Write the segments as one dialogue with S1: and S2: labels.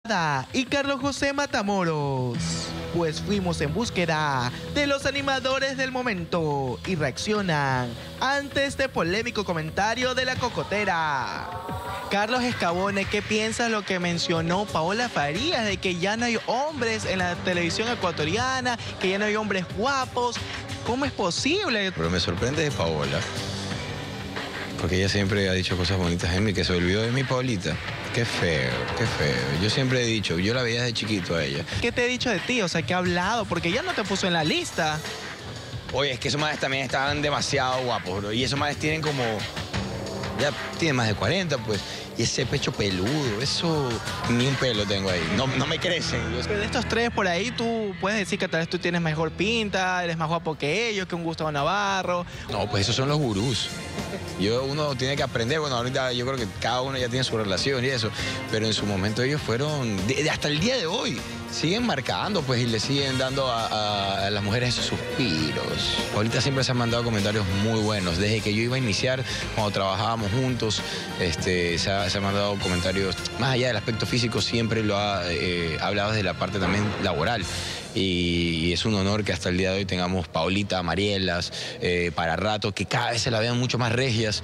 S1: y Carlos José Matamoros, pues fuimos en búsqueda de los animadores del momento y reaccionan ante este polémico comentario de la cocotera. Carlos Escabone, ¿qué piensas lo que mencionó Paola Farías de que ya no hay hombres en la televisión ecuatoriana, que ya no hay hombres guapos? ¿Cómo es posible?
S2: Pero me sorprende de Paola, porque ella siempre ha dicho cosas bonitas de mí, que se olvidó de mí, Paolita. Qué feo, qué feo. Yo siempre he dicho, yo la veía desde chiquito a ella.
S1: ¿Qué te he dicho de ti? O sea, ¿qué ha hablado? Porque ella no te puso en la lista.
S2: Oye, es que esos madres también estaban demasiado guapos, bro. Y esos madres tienen como... Ya tienen más de 40, pues. Y ese pecho peludo, eso... Ni un pelo tengo ahí. No me crecen.
S1: Pero de estos tres por ahí, tú puedes decir que tal vez tú tienes mejor pinta, eres más guapo que ellos, que un Gustavo Navarro.
S2: No, pues esos son los gurús. Uno tiene que aprender. Bueno, ahorita yo creo que cada uno ya tiene su relación y eso. Pero en su momento ellos fueron... hasta el día de hoy. Siguen marcando, pues, y le siguen dando a las mujeres esos suspiros. Ahorita siempre se han mandado comentarios muy buenos. Desde que yo iba a iniciar, cuando trabajábamos juntos, se han mandado comentarios, más allá del aspecto físico, siempre lo ha hablado desde la parte también laboral. Y es un honor que hasta el día de hoy tengamos Paolita, Marielas, para rato, que cada vez se la vean mucho más regias.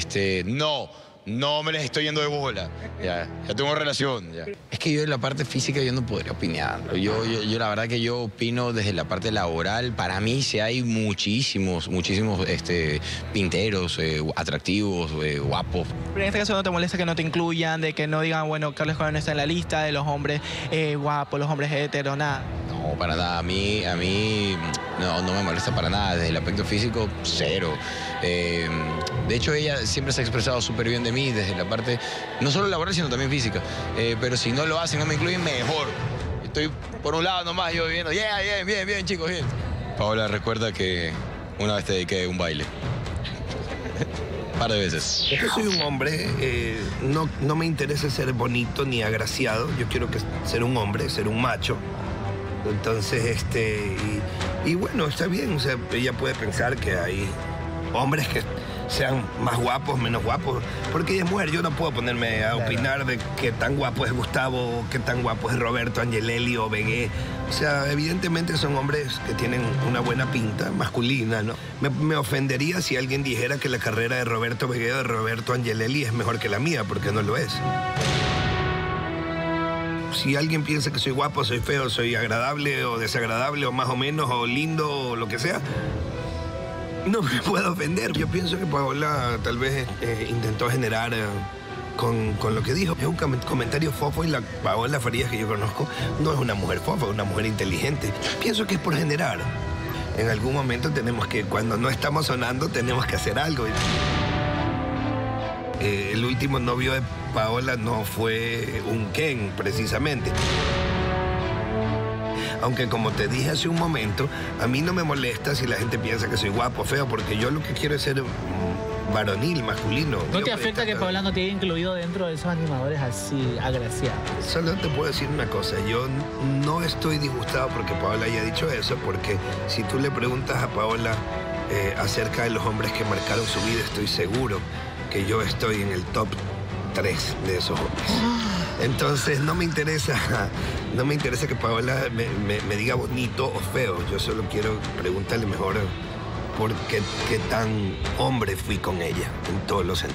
S2: No me les estoy yendo de bola. Ya tengo relación. Ya. Es que yo en la parte física yo no podría opinar. Yo la verdad que yo opino desde la parte laboral. Para mí sí hay muchísimos pinteros, atractivos, guapos.
S1: Pero en este caso no te molesta que no te incluyan, de que no digan, bueno, Carlos Escabone no está en la lista de los hombres guapos, los hombres heteros, nada.
S2: No, para nada. A mí no me molesta para nada. Desde el aspecto físico, cero. De hecho, ella siempre se ha expresado súper bien de mí, desde la parte, no solo laboral, sino también física. Pero si no lo hacen, no me incluyen, mejor. Estoy por un lado nomás yo viendo, bien, chicos, bien. Paola, recuerda que una vez te dediqué un baile. Un par de veces.
S3: Yo soy un hombre, no me interesa ser bonito ni agraciado. Yo quiero ser un hombre, ser un macho. Entonces, y bueno, está bien. O sea, ella puede pensar que hay hombres que sean más guapos, menos guapos, porque ella es mujer. Yo no puedo ponerme a opinar de qué tan guapo es Gustavo, qué tan guapo es Roberto Angelelli o Vegué. O sea, evidentemente son hombres que tienen una buena pinta masculina, ¿no? Me ofendería si alguien dijera que la carrera de Roberto Vegué o de Roberto Angelelli es mejor que la mía, porque no lo es. Si alguien piensa que soy guapo, soy feo, soy agradable o desagradable, o más o menos, o lindo, o lo que sea, no me puedo ofender. Yo pienso que Paola tal vez intentó generar con lo que dijo. Es un comentario fofo, y la Paola Farías que yo conozco no es una mujer fofa, es una mujer inteligente. Pienso que es por generar. En algún momento tenemos que, cuando no estamos sonando, tenemos que hacer algo. El último novio de Paola no fue un Ken, precisamente. Aunque, como te dije hace un momento, a mí no me molesta si la gente piensa que soy guapo o feo, porque yo lo que quiero es ser varonil, masculino.
S4: ¿No te afecta que Paola no te haya incluido dentro de esos animadores así agraciados?
S3: Solo te puedo decir una cosa. Yo no estoy disgustado porque Paola haya dicho eso, porque si tú le preguntas a Paola acerca de los hombres que marcaron su vida, estoy seguro que yo estoy en el top 3 de esos hombres. Entonces no me interesa que Paola me diga bonito o feo. Yo solo quiero preguntarle mejor por qué tan hombre fui con ella en todos los sentidos.